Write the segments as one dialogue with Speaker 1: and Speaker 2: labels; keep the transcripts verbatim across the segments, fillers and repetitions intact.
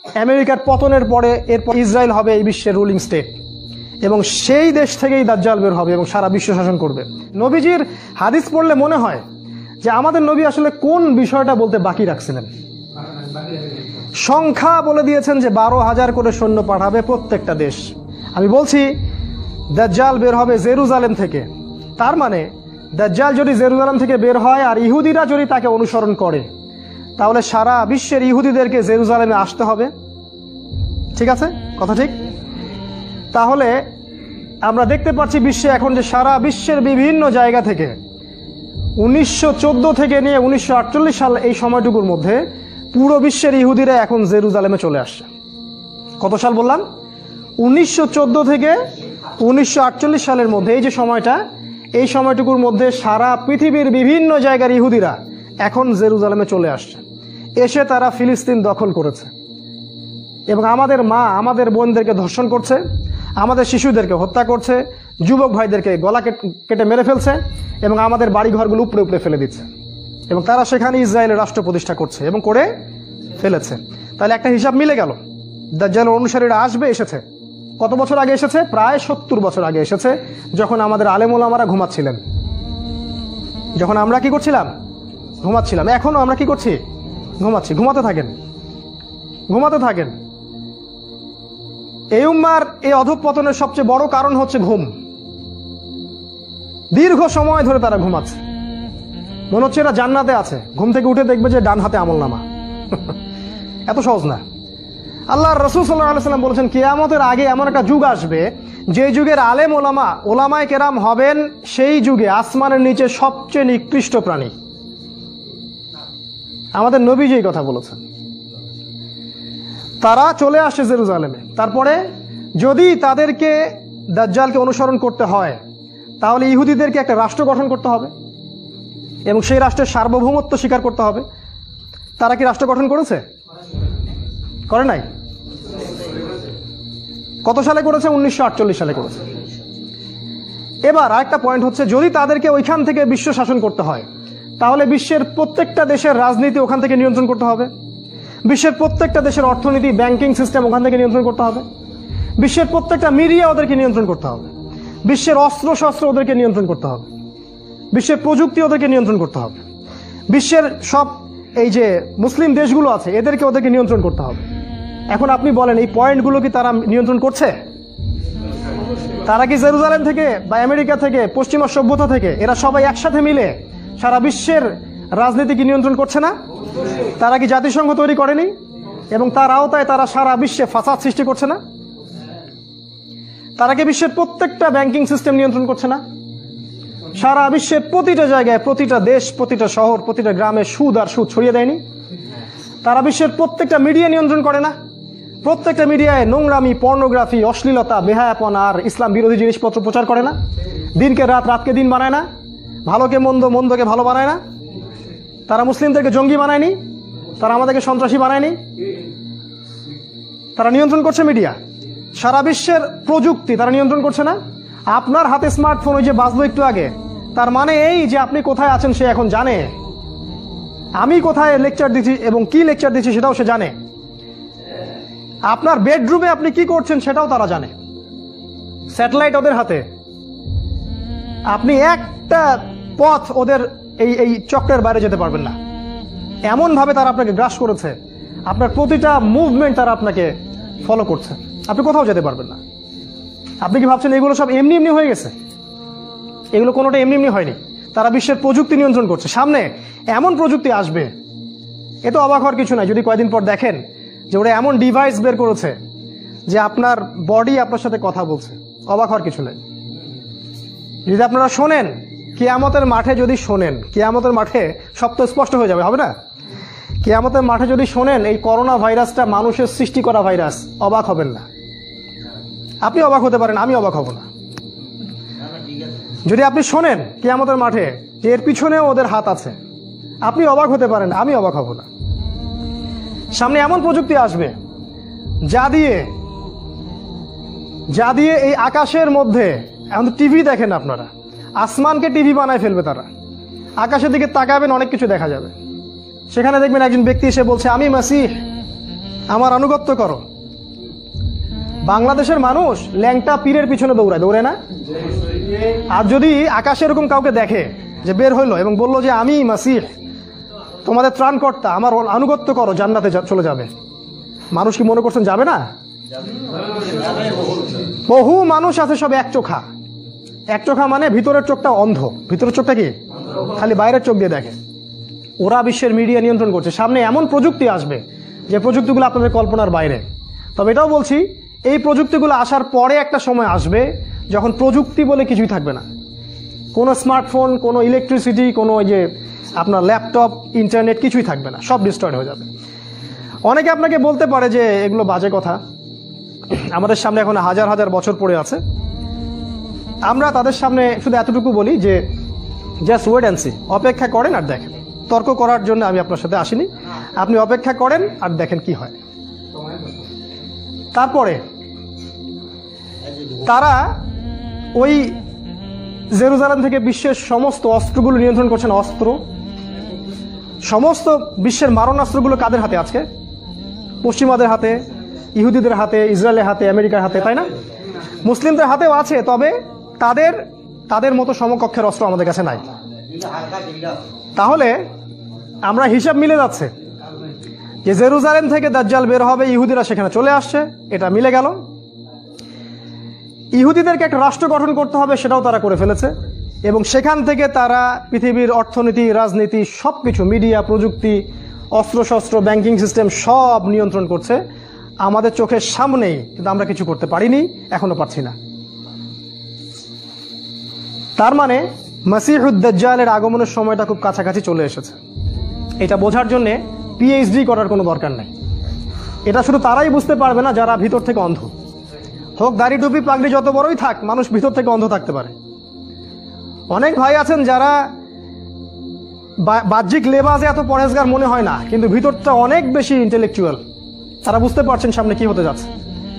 Speaker 1: আমেরিকার পতনের পরে এরপর ইসরায়েল হবে এই বিশ্বের রুলিং স্টেট, এবং সেই দেশ থেকেই দাজ্জাল বের হবে এবং সারা বিশ্ব শাসন করবে। নবীজির হাদিস পড়লে মনে হয় যে আমাদের নবী আসলে কোন বিষয়টা বলতে বাকি রাখছিলেন। সংখ্যা বলে দিয়েছেন যে বারো হাজার করে সৈন্য পাঠাবে প্রত্যেকটা দেশ। আমি বলছি দাজ্জাল বের হবে জেরুজালেম থেকে, তার মানে দাজ্জাল যদি জেরুজালেম থেকে বের হয় আর ইহুদিরা যদি তাকে অনুসরণ করে, তাহলে সারা বিশ্বের ইহুদিদেরকে জেরুজালেমে আসতে হবে। ঠিক আছে, কথা ঠিক? তাহলে আমরা দেখতে পাচ্ছি বিশ্বে এখন যে সারা বিশ্বের বিভিন্ন জায়গা থেকে উনিশশো চোদ্দ থেকে নিয়ে উনিশশো আটচল্লিশ সাল এই সময়টুকুর মধ্যে পুরো বিশ্বের ইহুদিরা এখন জেরুজালেমে চলে আসছে। কত সাল বললাম? উনিশশো চোদ্দ থেকে উনিশশো আটচল্লিশ সালের মধ্যে, এই যে সময়টা, এই সময়টুকুর মধ্যে সারা পৃথিবীর বিভিন্ন জায়গার ইহুদিরা এখন জেরুজালেমে চলে আসছে। এসে তারা ফিলিস্তিন দখল করেছে এবং আমাদের মা আমাদের বোনদেরকে ধর্ষণ করছে, আমাদের শিশুদেরকে হত্যা করছে, যুবক ভাইদেরকে গলা কেটে মেরে ফেলছে এবং আমাদের বাড়িঘরগুলো উপরে উপরে ফেলে দিচ্ছে, এবং তারা সেখানে ইসরায়েলের রাষ্ট্র প্রতিষ্ঠা করছে এবং করে ফেলেছে। তাহলে একটা হিসাব মিলে গেল, দাজ্জালের অনুসারীরা আসবে, এসেছে। কত বছর আগে এসেছে? প্রায় সত্তর বছর আগে এসেছে, যখন আমাদের আলেম ওলামারা ঘুমাচ্ছিলেন, যখন আমরা কি করছিলাম? ঘুমাচ্ছিলাম। এখনো আমরা কি করছি? ঘুমাচ্ছি। ঘুমাতে থাকেন, ঘুমাতে থাকেন। এই উম্মার এই অধঃপতনের সবচেয়ে বড় কারণ হচ্ছে ঘুম। দীর্ঘ সময় ধরে তারা ঘুমাচ্ছে, মনে হচ্ছে এরা জান্নাতে আছে। ঘুম থেকে উঠে দেখবে যে ডান হাতে আমলনামা। এত সহজ না। আল্লাহর রাসূল সাল্লাল্লাহু আলাইহি ওয়াসাল্লাম বলেছেন, কিয়ামতের আগে এমন একটা যুগ আসবে যে যুগের আলেম ওলামা ওলামায়ে কেরাম হবেন সেই যুগে আসমানের নিচে সবচেয়ে নিকৃষ্ট প্রাণী। আমাদের নবীজি এই কথা বলেছেন। তারা চলে আসে জেরুজালেমে। তারপরে যদি তাদেরকে দাজ্জালকে অনুসরণ করতে হয়, তাহলে ইহুদিদেরকে একটা রাষ্ট্র গঠন করতে হবে এবং সেই রাষ্ট্রের সার্বভৌমত্ব স্বীকার করতে হবে। তারা কি রাষ্ট্র গঠন করেছে? করে নাই। কত সালে করেছে? উনিশশো আটচল্লিশ সালে করেছে। এবার আরেকটা পয়েন্ট হচ্ছে, যদি তাদেরকে ওইখান থেকে বিশ্ব শাসন করতে হয়, তাহলে বিশ্বের প্রত্যেকটা দেশের রাজনীতি ওখান থেকে নিয়ন্ত্রণ করতে হবে, বিশ্বের প্রত্যেকটা দেশের অর্থনীতি, ব্যাংকিং সিস্টেম ওখান থেকে নিয়ন্ত্রণ করতে হবে, বিশ্বের প্রত্যেকটা মিডিয়া ওদেরকে নিয়ন্ত্রণ করতে হবে, বিশ্বের অস্ত্র শস্ত্র ওদেরকে নিয়ন্ত্রণ করতে হবে, বিশ্বের প্রযুক্তি ওদেরকে নিয়ন্ত্রণ করতে হবে, বিশ্বের সব এই যে মুসলিম দেশগুলো আছে এদেরকে ওদেরকে নিয়ন্ত্রণ করতে হবে। এখন আপনি বলেন, এই পয়েন্টগুলো কি তারা নিয়ন্ত্রণ করছে? তারা কি জেরুজালেম থেকে বা আমেরিকা থেকে, পশ্চিমা সভ্যতা থেকে, এরা সবাই একসাথে মিলে সারা বিশ্বের রাজনীতি কি নিয়ন্ত্রণ করছে না? তারা কি জাতিসংঘ তৈরি করেনি এবং তার আওতায় তারা সারা বিশ্বে ফাসাদ সৃষ্টি করছে না? তারা কি বিশ্বের প্রত্যেকটা ব্যাংকিং সিস্টেম নিয়ন্ত্রণ করছে না? সারা বিশ্বের প্রতিটা জায়গায়, প্রতিটা দেশ, প্রতিটা শহর, প্রতিটা গ্রামে সুদ আর সুদ ছড়িয়ে দেয়নি? তারা বিশ্বের প্রত্যেকটা মিডিয়া নিয়ন্ত্রণ করে না? প্রত্যেকটা মিডিয়ায় নোংরামি, পর্নোগ্রাফি, অশ্লীলতা, বেহায়াপন আর ইসলাম বিরোধী জিনিসপত্র প্রচার করে না? দিনকে রাত, রাতকে দিন বানায় না? ভালোকে মন্দ, মন্দকে ভালো বানায় না? তারা মুসলিমদেরকে জঙ্গি বানায়নি? তারা আমাদেরকে সন্ত্রাসী বানায়নি? তারা নিয়ন্ত্রণ করছে মিডিয়া। সারা বিশ্বের প্রযুক্তি তারা নিয়ন্ত্রণ করছে না? আপনার হাতে স্মার্টফোন ওই যে বাজলো একটু আগে, তার মানে এই যে আপনি কোথায় আছেন সে এখন জানে, আমি কোথায় লেকচার দিচ্ছি এবং কি লেকচার দিচ্ছি সেটাও সে জানে, আপনার বেডরুমে আপনি কি করছেন সেটাও তারা জানে। স্যাটেলাইট ওদের হাতে। আপনি একটা পথ ওদের এই এই চক্রের বাইরে যেতে পারবেন না। এমন ভাবে তারা আপনাকে গ্রাস করেছে, আপনার প্রতিটা মুভমেন্ট তারা আপনাকে ফলো করছে, আপনি কোথাও যেতে পারবেন না। আপনি কি ভাবছেন এগুলো সব এমনি এমনি হয়ে গেছে? এগুলো কোনোটা এমনি এমনি হয়নি। তারা বিশ্বের প্রযুক্তি নিয়ন্ত্রণ করছে। সামনে এমন প্রযুক্তি আসবে, এ তো অবাক হওয়ার কিছু নাই যদি কয়েকদিন পর দেখেন যে ওরা এমন ডিভাইস বের করেছে যে আপনার বডি আপনার সাথে কথা বলছে। অবাক হওয়ার কিছু নাই। যদি আপনারা শোনেন কিয়ামতের মাঠে, যদি শোনেন কিয়ামতের মাঠে সব তো স্পষ্ট হয়ে যাবে, হবে না? কিয়ামতের মাঠে যদি শোনেন এই করোনা ভাইরাসটা মানুষের সৃষ্টি করা ভাইরাস, অবাক হবেন না। আপনি অবাক হতে পারেন, আমি অবাক হব না। যদি আপনি শোনেন কিয়ামতের মাঠে যে এর পিছনে ওদের হাত আছে, আপনি অবাক হতে পারেন, আমি অবাক হব না। সামনে এমন প্রযুক্তি আসবে যা দিয়ে যা দিয়ে এই আকাশের মধ্যে, এখন টিভি দেখেন আপনারা, আসমানকে টিভি বানায় ফেলবে তারা। আকাশের দিকে তাকাবেন, অনেক কিছু দেখা যাবে। সেখানে দেখবেন একজন ব্যক্তি এসে বলছে আমি মাসিহ, আমার আনুগত্য করো। বাংলাদেশের মানুষ ল্যাংটা পীরের পিছনে দৌড়ায়, দৌড়ায় না? আর যদি আকাশে এরকম কাউকে দেখে যে বের হইলো এবং বলল যে আমি মাসিহ, তোমাদের ত্রাণকর্তা, আমার আনুগত্য করো, জান্নাতে চলে যাবে, মানুষ কি মনে করছেন যাবে না? বহু মানুষ আছে সব এক চোখা। এক চোখা মানে ভিতরের চোখটা অন্ধ, ভিতরের চোখটা কি খালি বাইরের চোখ দিয়ে দেখে। ওরা বিশ্বের মিডিয়া নিয়ন্ত্রণ করছে। সামনে এমন প্রযুক্তি আসবে যে প্রযুক্তিগুলো আপনাদের কল্পনার বাইরে। তবে এটাও বলছি, এই প্রযুক্তিগুলো আসার পরে একটা সময় আসবে যখন প্রযুক্তি বলে কিছুই থাকবে না। কোনো স্মার্টফোন, কোনো ইলেকট্রিসিটি, কোনো ওই যে আপনার ল্যাপটপ, ইন্টারনেট কিছুই থাকবে না, সব ডিস্ট্রয়েড হয়ে যাবে। অনেকে আপনাকে বলতে পারে যে এগুলো বাজে কথা, আমাদের সামনে এখন হাজার হাজার বছর পড়ে আছে। আমরা তাদের সামনে শুধু এতটুকু বলি যে জাস্ট ওয়েট অ্যান্ড সি, অপেক্ষা করেন আর দেখেন। তর্ক করার জন্য আমি আপনার সাথে আসিনি, আপনি অপেক্ষা করেন আর দেখেন কি হয়। তারপরে তারা ওই জেরুজালেম থেকে বিশ্বের সমস্ত অস্ত্রগুলো নিয়ন্ত্রণ করছেন। অস্ত্র, সমস্ত বিশ্বের মারণাস্ত্রগুলো কাদের হাতে আজকে? পশ্চিমাদের হাতে, ইহুদিদের হাতে, ইসরায়েলের হাতে, আমেরিকার হাতে, তাই না? মুসলিমদের হাতেও আছে, তবে তাদের তাদের মতো সমকক্ষের অস্ত্র আমাদের কাছে নাই। তাহলে আমরা হিসাব মিলে যাচ্ছে যে জেরুজালেম থেকে দাজ্জাল বের হবে, ইহুদিরা সেখানে চলে আসছে, এটা মিলে গেল। ইহুদিদেরকে একটা রাষ্ট্র গঠন করতে হবে, সেটাও তারা করে ফেলেছে। এবং সেখান থেকে তারা পৃথিবীর অর্থনীতি, রাজনীতি, সব কিছু, মিডিয়া, প্রযুক্তি, অস্ত্রশস্ত্র, ব্যাংকিং সিস্টেম সব নিয়ন্ত্রণ করছে আমাদের চোখের সামনেই, কিন্তু আমরা কিছু করতে পারিনি, এখনো পারছি না। তার মানে মাসিহুদ দাজ্জালের আগমনের সময়টা খুব কাছাকাছি চলে এসেছে। এটা বোঝার জন্য পিএইচডি করার কোনো দরকার নেই। এটা শুধু তারাই বুঝতে পারবে না যারা ভিতর থেকে অন্ধ। হোক দাড়ি টুপি পাগড়ি যত বড়ই থাক, মানুষ ভিতর থেকে অন্ধ থাকতে পারে। অনেক ভাই আছেন যারা বাহ্যিক লেবাসে এত পরেজগার মনে হয় না, কিন্তু ভিতরটা অনেক বেশি ইন্টেলেকচুয়াল। তারা বুঝতে পারছেন সামনে কি হতে যাচ্ছে।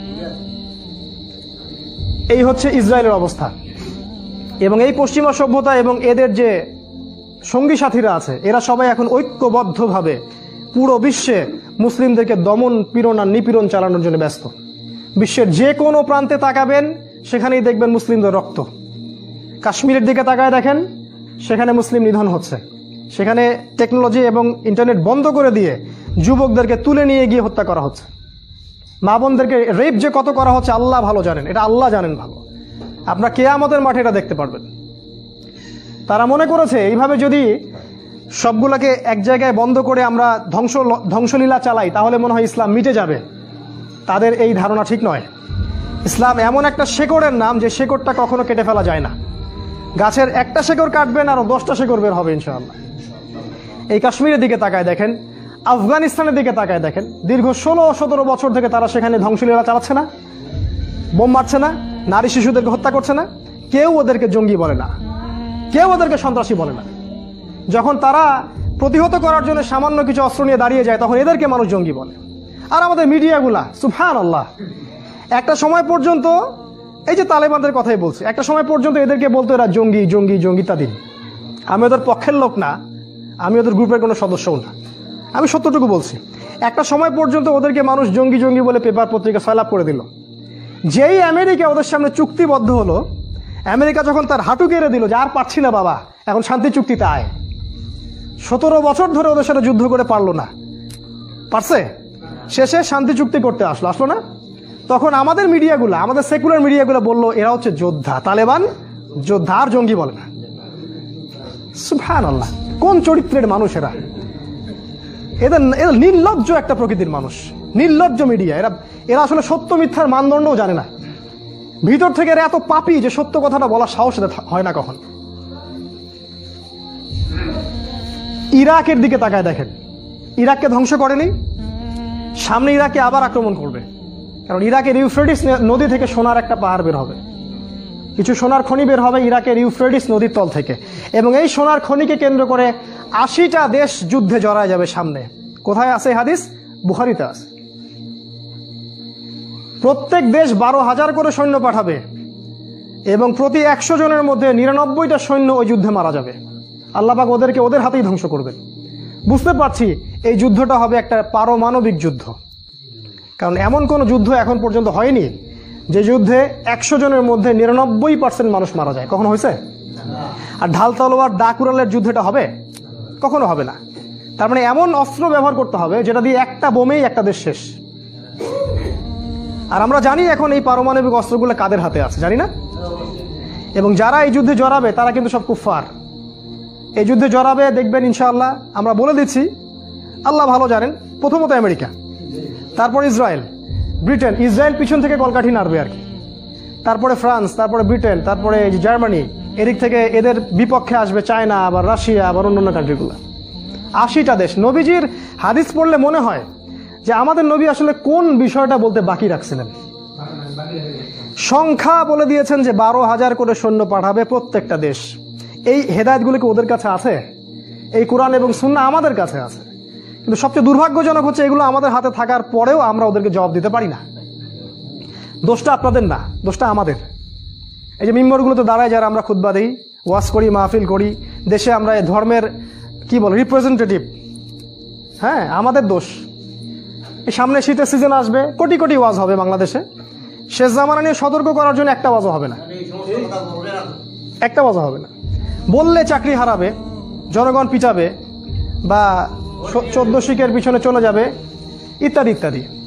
Speaker 1: এই হচ্ছে ইসরায়েলের অবস্থা। এবং এই পশ্চিমা সভ্যতা এবং এদের যে সঙ্গী সাথীরা আছে, এরা সবাই এখন ঐক্যবদ্ধভাবে পুরো বিশ্বে মুসলিমদেরকে দমন, পীড়ন আর নিপীড়ন চালানোর জন্য ব্যস্ত। বিশ্বের যে কোনো প্রান্তে তাকাবেন, সেখানেই দেখবেন মুসলিমদের রক্ত। কাশ্মীরের দিকে তাকায় দেখেন, সেখানে মুসলিম নিধন হচ্ছে। সেখানে টেকনোলজি এবং ইন্টারনেট বন্ধ করে দিয়ে যুবকদেরকে তুলে নিয়ে গিয়ে হত্যা করা হচ্ছে। মা বোনদেরকে রেপ যে কত করা হচ্ছে আল্লাহ ভালো জানেন, এটা আল্লাহ জানেন ভালো। আপনারা কিয়ামতের মাঠে এটা দেখতে পারবেন। তারা মনে করেছে এইভাবে যদি সবগুলোকে এক জায়গায় বন্ধ করে আমরা ধ্বংস ধ্বংসলীলা চালাই, তাহলে মনে হয় ইসলাম মিটে যাবে। তাদের এই ধারণা ঠিক নয়। ইসলাম এমন একটা শেকড়ের নাম, যে শেকড়টা কখনো কেটে ফেলা যায় না। গাছের একটা শেকড় কাটবেন আর দশটা শেকড় বের হবে ইনশাআল্লাহ। এই কাশ্মীরের দিকে তাকায় দেখেন, আফগানিস্তানের দিকে তাকায় দেখেন, দীর্ঘ ষোলো সতেরো বছর থেকে তারা সেখানে ধ্বংসলীলা চালাচ্ছে না? বোম মারছে না? নারী শিশুদেরকে হত্যা করছে না? কেউ ওদেরকে জঙ্গি বলে না, কেউ ওদেরকে সন্ত্রাসী বলে না। যখন তারা প্রতিহত করার জন্য সামান্য কিছু অস্ত্র নিয়ে দাঁড়িয়ে যায়, তখন এদেরকে মানুষ জঙ্গি বলে। আর আমাদের মিডিয়াগুলা, সুবহানাল্লাহ, একটা সময় পর্যন্ত, এই যে তালেবানদের কথাই বলছে, একটা সময় পর্যন্ত এদেরকে বলতো এরা জঙ্গি জঙ্গি জঙ্গি ইত্যাদি। আমি ওদের পক্ষের লোক না, আমি ওদের গ্রুপের কোনো সদস্যও না, আমি সত্যটুকু বলছি। একটা সময় পর্যন্ত ওদেরকে মানুষ জঙ্গি জঙ্গি বলে পেপার পত্রিকা সয়লাভ করে দিল। যেই আমেরিকা ওদের সামনে চুক্তিবদ্ধ হলো, আমেরিকা যখন তার হাঁটু কেড়ে দিল যে আর পারছি না বাবা, এখন শান্তি চুক্তিতে আয়, সতেরো বছর ধরে ওদের সাথে যুদ্ধ করে পারলো না, পারছে? শেষে শান্তি চুক্তি করতে আসলো, আসলো না? তখন আমাদের মিডিয়াগুলো, আমাদের সেকুলার মিডিয়াগুলো বললো এরা হচ্ছে যোদ্ধা, তালেবান যোদ্ধা, আর জঙ্গি বলে না। সুবহানাল্লাহ, কোন চরিত্রের মানুষ এরা! এদের এদের নির্লজ্জ একটা প্রকৃতির মানুষ, নির্লজ্জ মিডিয়া। এরা এরা আসলে সত্য মিথ্যার মানদণ্ডও জানে না। ভিতর থেকে এরা এত পাপী যে সত্য কথাটা বলার সাহস হয় না কখন। ইরাকের দিকে তাকায় দেখেন, ইরাককে ধ্বংস করেনি, সামনে ইরাকে আবার আক্রমণ করবে। কারণ ইরাকের ইউফ্রেটিস নদী থেকে সোনার একটা পাহাড় বের হবে, কিছু সোনার খনি বের হবে ইরাকের ইউফ্রেটিস নদীর তল থেকে। এবং এই সোনার খনিকে কেন্দ্র করে আশিটা দেশ যুদ্ধে জড়ায় যাবে সামনে। কোথায় আছে হাদিস? বুখারীতে আছে। প্রত্যেক দেশ বারো হাজার করে সৈন্য পাঠাবে এবং প্রতি একশো জনের মধ্যে নিরানব্বইটা সৈন্য ওই যুদ্ধে মারা যাবে। আল্লাহ পাক ওদেরকে ওদের হাতেই ধ্বংস করবেন। বুঝতে পারছি এই যুদ্ধটা হবে একটা পারমাণবিক যুদ্ধ। কারণ এমন কোনো যুদ্ধ এখন পর্যন্ত হয়নি যে যুদ্ধে একশো জনের মধ্যে নিরানব্বই পার্সেন্ট মানুষ মারা যায়। কখনো হয়েছে? আর ঢাল তলোয়ার দা কুড়ালের যুদ্ধটা হবে? কখনো হবে না। তার মানে এমন অস্ত্র ব্যবহার করতে হবে যেটা দিয়ে একটা বোমেই একটা দেশ শেষ। আর আমরা জানি এখন এই পারমাণবিক অস্ত্রগুলো কাদের হাতে আছে, জানি না? এবং যারা এই যুদ্ধে জড়াবে তারা কিন্তু সব কুফফার। এই যুদ্ধে জড়াবে দেখবেন ইনশাআল্লাহ, আমরা বলে দিচ্ছি, আল্লাহ ভালো জানেন, প্রথমত আমেরিকা, তারপর ইসরায়েল, ব্রিটেন। ইসরায়েল পিছন থেকে কলকাঠি নাড়বে আর কি, তারপরে ফ্রান্স, তারপরে ব্রিটেন, তারপরে জার্মানি, এদিক থেকে এদের বিপক্ষে আসবে চায়না, আবার রাশিয়া, আবার অন্যান্য কান্ট্রিগুলো। আশিটা দেশ। নবীজির হাদিস পড়লে মনে হয় যে আমাদের নবী আসলে কোন বিষয়টা বলতে বাকি রাখছিলেন। সংখ্যা বলে দিয়েছেন যে বারো হাজার করে সৈন্য পাঠাবে প্রত্যেকটা দেশ। এই হেদায়েতগুলো কি ওদের কাছে আছে? এই কোরআন এবং সুন্নাহ আমাদের কাছে আছে, কিন্তু সবচেয়ে দুর্ভাগ্যজনক হচ্ছে এগুলো আমাদের হাতে থাকার পরেও আমরা ওদেরকে জবাব দিতে পারি না। দোষটা আপনাদের না, দোষটা আমাদের। এই যে মিম্বরগুলোতে দাঁড়ায় যারা আমরা খুতবা দিই, ওয়াজ করি, মাহফিল করি, দেশে আমরা ধর্মের কি বলে রিপ্রেজেন্টেটিভ, হ্যাঁ, আমাদের দোষ। এই সামনে শীতের সিজন আসবে, কোটি কোটি ওয়াজ হবে বাংলাদেশে। শেষ জামানা নিয়ে সতর্ক করার জন্য একটা ওয়াজও হবে না, একটা ওয়াজও হবে না। বললে চাকরি হারাবে, জনগণ পিটাবে, বা চোদ্দ শিখের পিছনে চলে যাবে, ইত্যাদি ইত্যাদি।